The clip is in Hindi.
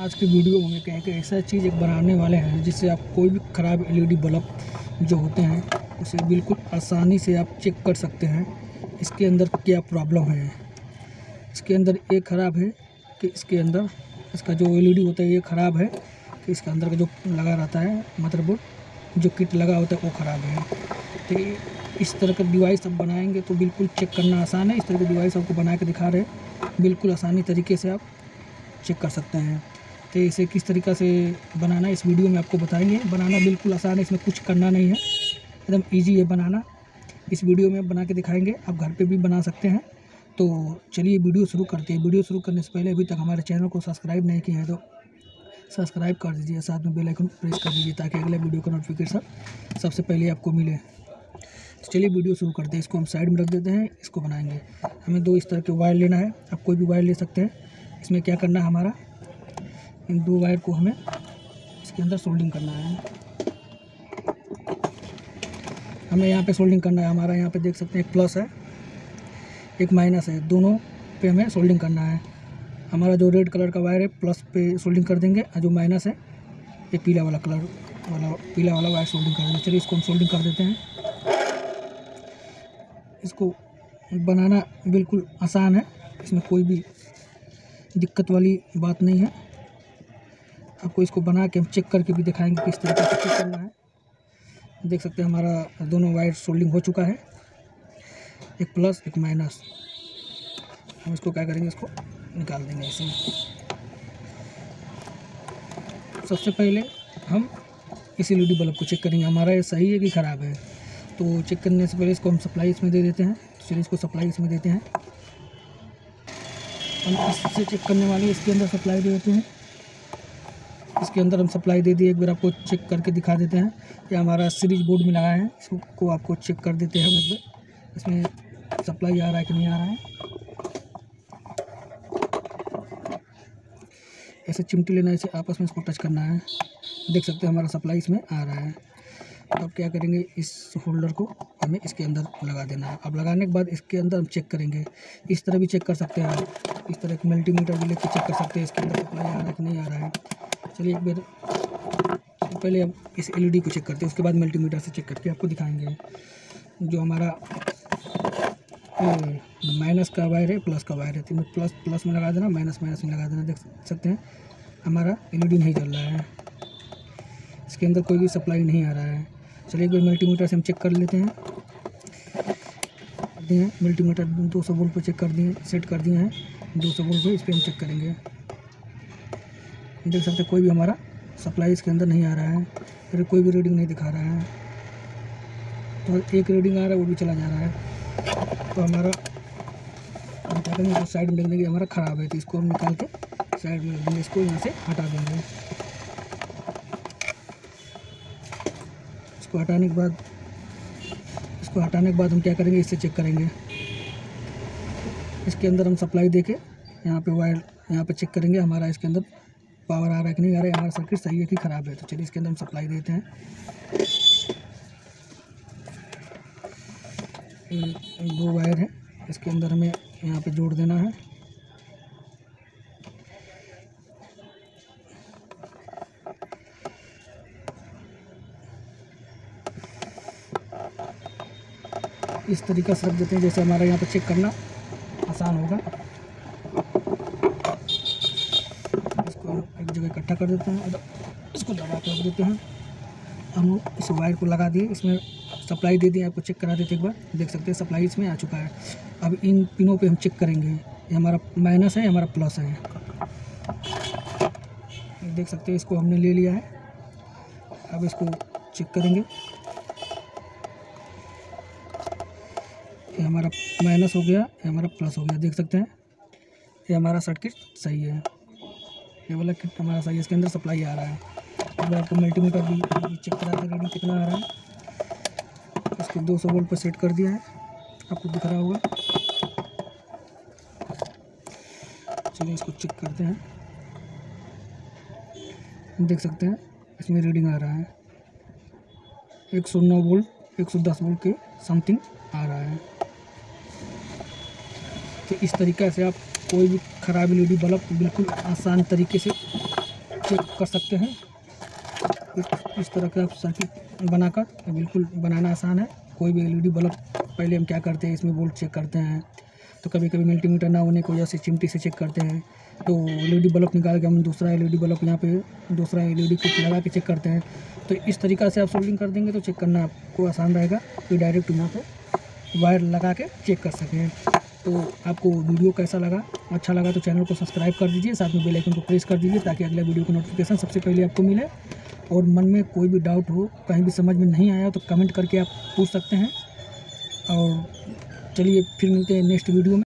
आज की वीडियो में क्या है कि ऐसा चीज़ एक बनाने वाले हैं जिससे आप कोई भी ख़राब एलईडी बल्ब जो होते हैं उसे बिल्कुल आसानी से आप चेक कर सकते हैं इसके अंदर क्या प्रॉब्लम है। इसके अंदर ये ख़राब है कि इसके अंदर इसका जो एलईडी होता है ये ख़राब है कि इसके अंदर का जो लगा रहता है मदरबोर्ड जो किट लगा होता है वो ख़राब है। तो इस तरह का डिवाइस आप बनाएंगे तो बिल्कुल चेक करना आसान है। इस तरह का डिवाइस आपको बना के दिखा रहे हैं, बिल्कुल आसानी तरीके से आप चेक कर सकते हैं। तो इसे किस तरीक़ा से बनाना इस वीडियो में आपको बताएंगे। बनाना बिल्कुल आसान है, इसमें कुछ करना नहीं है, एकदम इजी है बनाना। इस वीडियो में बना के दिखाएंगे, आप घर पे भी बना सकते हैं। तो चलिए वीडियो शुरू करते हैं। वीडियो शुरू करने से पहले अभी तक हमारे चैनल को सब्सक्राइब नहीं किया है तो सब्सक्राइब कर दीजिए, साथ में बेल आइकन प्रेस कर दीजिए ताकि अगले वीडियो का नोटिफिकेशन सबसे पहले आपको मिले। तो चलिए वीडियो शुरू करते हैं। इसको हम साइड में रख देते हैं, इसको बनाएंगे। हमें दो इस तरह के वायर लेना है, आप कोई भी वायर ले सकते हैं। इसमें क्या करना है, हमारा इन दो वायर को हमें इसके अंदर सोल्डिंग करना है। हमें यहाँ पे सोल्डिंग करना है। हमारा यहाँ पे देख सकते हैं एक प्लस है एक माइनस है, दोनों पे हमें सोल्डिंग करना है। हमारा जो रेड कलर का वायर है प्लस पे सोल्डिंग कर देंगे और जो माइनस है ये पीला वाला वायर सोल्डिंग कर देंगे। चलिए इसको हम सोल्डिंग कर देते हैं। इसको बनाना बिल्कुल आसान है, इसमें कोई भी दिक्कत वाली बात नहीं है। आपको इसको बना के हम चेक करके भी दिखाएंगे किस तरीके से चेक करना है। देख सकते हैं हमारा दोनों वायर सोल्डिंग हो चुका है, एक प्लस एक माइनस। हम इसको क्या करेंगे, इसको निकाल देंगे ऐसे। सबसे पहले हम इस एलईडी बल्ब को चेक करेंगे हमारा ये सही है कि ख़राब है। तो चेक करने से पहले इसको हम सप्लाई इसमें दे देते हैं। तो चलिए इसको सप्लाई इसमें देते हैं। हम इससे चेक करने वाले इसके अंदर सप्लाई दे देते हैं। इसके अंदर हम सप्लाई दे दिए। एक बार आपको चेक करके दिखा देते हैं कि हमारा सीरीज बोर्ड में लगा है, इसको आपको चेक कर देते हैं हम एक बार इसमें सप्लाई आ रहा है कि नहीं आ रहा है। ऐसे चिमटी लेना, इसे आपस में इसको टच करना है। देख सकते हैं हमारा सप्लाई इसमें आ रहा है। अब क्या करेंगे, इस होल्डर को हमें इसके अंदर लगा देना है। अब लगाने के बाद इसके अंदर हम चेक करेंगे। इस तरह भी चेक कर सकते हैं, इस तरह एक मल्टीमीटर भी लेकर चेक कर सकते हैं इसके अंदर सप्लाई आ रहा है कि नहीं आ रहा है। चलिए एक बार पहले हम इस एलईडी को चेक करते हैं, उसके बाद मल्टीमीटर से चेक करके आपको दिखाएंगे। जो हमारा माइनस का वायर है प्लस का वायर है, तो प्लस में लगा देना, माइनस में लगा देना। देख सकते हैं हमारा एलईडी नहीं जल रहा है, इसके अंदर कोई भी सप्लाई नहीं आ रहा है। चलिए एक बार मल्टीमीटर से हम चेक कर लेते हैं। मल्टीमीटर 200 वोल्ट पर चेक कर दिए, सेट कर दिए हैं 200 वोल्ट पे। इस पर हम चेक करेंगे। देख सकते हैं कोई भी हमारा सप्लाई इसके अंदर नहीं आ रहा है, फिर कोई भी रीडिंग नहीं दिखा रहा है। तो एक रीडिंग आ रहा है वो भी चला जा रहा है। तो हमारा हम क्या करेंगे, तो साइड में लिख देंगे हमारा ख़राब है। तो इसको हम निकाल के साइड में रख देंगे, इसको यहाँ से हटा देंगे। इसको हटाने के बाद हम क्या करेंगे, इससे चेक करेंगे। इसके अंदर हम सप्लाई देके यहाँ पे वायर यहाँ पे चेक करेंगे हमारा इसके अंदर पावर आ रहा है कि नहीं आ रहा है, हमारा सर्किट सही है कि ख़राब है। तो चलिए इसके अंदर हम सप्लाई देते हैं। दो वायर है, इसके अंदर हमें यहाँ पे जोड़ देना है। इस तरीक़ा से रख देते हैं जैसे हमारा यहाँ पे चेक करना आसान होगा। इसको एक जगह इकट्ठा कर देते हैं, इसको दबा के रख देते हैं। हम इस वायर को लगा दिए, इसमें सप्लाई दे दी, आपको चेक करा देते एक बार। देख सकते हैं सप्लाई इसमें आ चुका है। अब इन पिनों पे हम चेक करेंगे, ये हमारा माइनस है, हमारा प्लस है। देख सकते हैं इसको हमने ले लिया है। अब इसको चेक करेंगे, ये हमारा माइनस हो गया, ये हमारा प्लस हो गया। देख सकते हैं ये हमारा सर्किट सही है, ये वाला किट हमारा सही है, इसके अंदर सप्लाई आ रहा है। अब आपको मल्टीमीटर भी चेक करा दें रीडिंग कितना आ रहा है। इसको 200 वोल्ट पर सेट कर दिया है, आपको दिख रहा होगा। चलिए इसको चेक करते हैं। देख सकते हैं इसमें रीडिंग आ रहा है 109 वोल्ट 110 वोल्ट के समथिंग आ रहा है। तो इस तरीक़े से आप कोई भी ख़राब एलईडी बल्ब बिल्कुल आसान तरीके से चेक कर सकते हैं। इस तरह का सर्किट बनाकर बिल्कुल बनाना आसान है। कोई भी एलईडी बल्ब पहले हम क्या करते हैं, इसमें वोल्ट चेक करते हैं, तो कभी कभी मल्टीमीटर ना होने की वजह से चिमटी से चेक करते हैं। तो एलईडी बल्ब निकाल के हम दूसरा एलईडी बल्ब यहाँ पे दूसरा एलईडी को लगा के चेक करते हैं। तो इस तरीक़ा से आप सोल्डिंग कर देंगे तो चेक करना आपको आसान रहेगा, कि डायरेक्ट यहाँ पे वायर लगा के चेक कर सकें। तो आपको वीडियो कैसा लगा? अच्छा लगा तो चैनल को सब्सक्राइब कर दीजिए, साथ में बेल आइकन को प्रेस कर दीजिए ताकि अगले वीडियो का नोटिफिकेशन सबसे पहले आपको मिले। और मन में कोई भी डाउट हो, कहीं भी समझ में नहीं आया तो कमेंट करके आप पूछ सकते हैं। और चलिए फिर मिलते हैं नेक्स्ट वीडियो में।